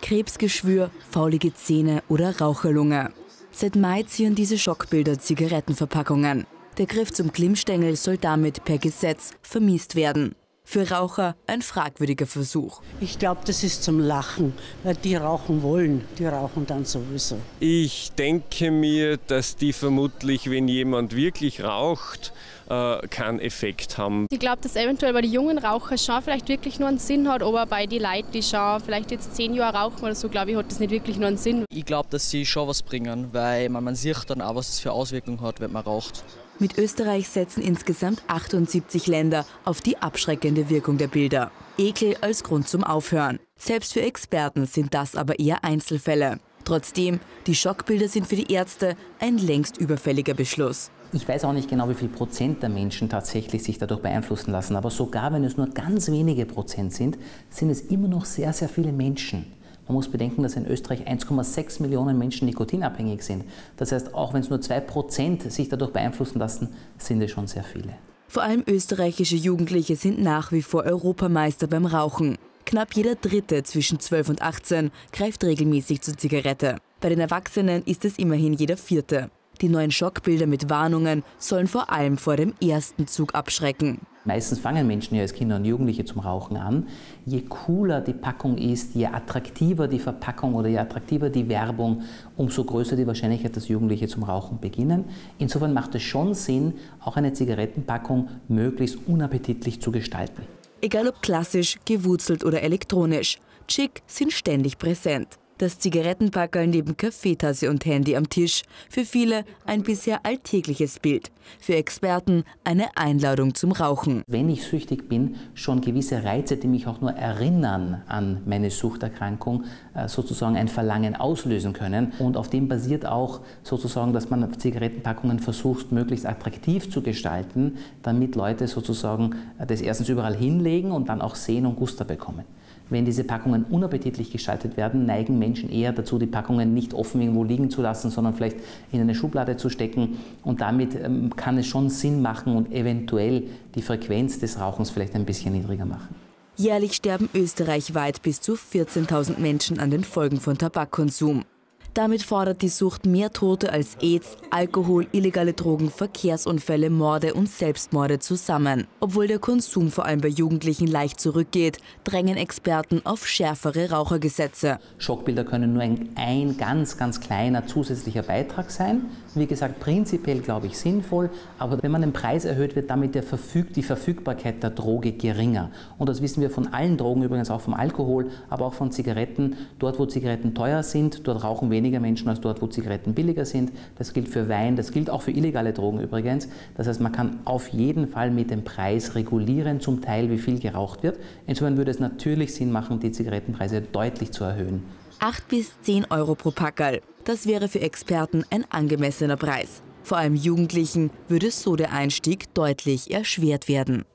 Krebsgeschwür, faulige Zähne oder Raucherlunge. Seit Mai ziehen diese Schockbilder Zigarettenverpackungen. Der Griff zum Glimmstängel soll damit per Gesetz vermiest werden. Für Raucher ein fragwürdiger Versuch. Ich glaube, das ist zum Lachen, weil die rauchen wollen, die rauchen dann sowieso. Ich denke mir, dass die vermutlich, wenn jemand wirklich raucht, keinen Effekt haben. Ich glaube, dass eventuell bei den jungen Rauchern schon vielleicht wirklich nur einen Sinn hat, aber bei den Leuten, die schon vielleicht jetzt 10 Jahre rauchen oder so, glaube ich, hat das nicht wirklich nur einen Sinn. Ich glaube, dass sie schon was bringen, weil man sieht dann auch, was es für Auswirkungen hat, wenn man raucht. Mit Österreich setzen insgesamt 78 Länder auf die abschreckende Wirkung der Bilder. Ekel als Grund zum Aufhören. Selbst für Experten sind das aber eher Einzelfälle. Trotzdem, die Schockbilder sind für die Ärzte ein längst überfälliger Beschluss. Ich weiß auch nicht genau, wie viel Prozent der Menschen tatsächlich sich dadurch beeinflussen lassen. Aber sogar wenn es nur ganz wenige Prozent sind, sind es immer noch sehr, sehr viele Menschen. Man muss bedenken, dass in Österreich 1,6 Millionen Menschen nikotinabhängig sind. Das heißt, auch wenn es nur 2% sich dadurch beeinflussen lassen, sind es schon sehr viele. Vor allem österreichische Jugendliche sind nach wie vor Europameister beim Rauchen. Knapp jeder Dritte zwischen 12 und 18 greift regelmäßig zur Zigarette. Bei den Erwachsenen ist es immerhin jeder Vierte. Die neuen Schockbilder mit Warnungen sollen vor allem vor dem ersten Zug abschrecken. Meistens fangen Menschen ja als Kinder und Jugendliche zum Rauchen an. Je cooler die Packung ist, je attraktiver die Verpackung oder je attraktiver die Werbung, umso größer die Wahrscheinlichkeit, dass Jugendliche zum Rauchen beginnen. Insofern macht es schon Sinn, auch eine Zigarettenpackung möglichst unappetitlich zu gestalten. Egal ob klassisch, gewurzelt oder elektronisch, Chic sind ständig präsent. Das Zigarettenpackerl neben Kaffeetasse und Handy am Tisch. Für viele ein bisher alltägliches Bild. Für Experten eine Einladung zum Rauchen. Wenn ich süchtig bin, schon gewisse Reize, die mich auch nur erinnern an meine Suchterkrankung, sozusagen ein Verlangen auslösen können. Und auf dem basiert auch sozusagen, dass man Zigarettenpackungen versucht, möglichst attraktiv zu gestalten, damit Leute sozusagen das erstens überall hinlegen und dann auch sehen und Guster bekommen. Wenn diese Packungen unappetitlich gestaltet werden, neigen Menschen eher dazu, die Packungen nicht offen irgendwo liegen zu lassen, sondern vielleicht in eine Schublade zu stecken. Und damit kann es schon Sinn machen und eventuell die Frequenz des Rauchens vielleicht ein bisschen niedriger machen. Jährlich sterben österreichweit bis zu 14.000 Menschen an den Folgen von Tabakkonsum. Damit fordert die Sucht mehr Tote als AIDS, Alkohol, illegale Drogen, Verkehrsunfälle, Morde und Selbstmorde zusammen. Obwohl der Konsum vor allem bei Jugendlichen leicht zurückgeht, drängen Experten auf schärfere Rauchergesetze. Schockbilder können nur ein ganz, ganz kleiner zusätzlicher Beitrag sein. Wie gesagt, prinzipiell glaube ich sinnvoll, aber wenn man den Preis erhöht, wird damit die Verfügbarkeit der Droge geringer. Und das wissen wir von allen Drogen, übrigens auch vom Alkohol, aber auch von Zigaretten. Dort, wo Zigaretten teuer sind, dort rauchen weniger Menschen als dort, wo Zigaretten billiger sind. Das gilt für Wein, das gilt auch für illegale Drogen übrigens. Das heißt, man kann auf jeden Fall mit dem Preis regulieren, zum Teil wie viel geraucht wird. Insofern würde es natürlich Sinn machen, die Zigarettenpreise deutlich zu erhöhen. 8 bis 10 Euro pro Packerl. Das wäre für Experten ein angemessener Preis. Vor allem Jugendlichen würde so der Einstieg deutlich erschwert werden.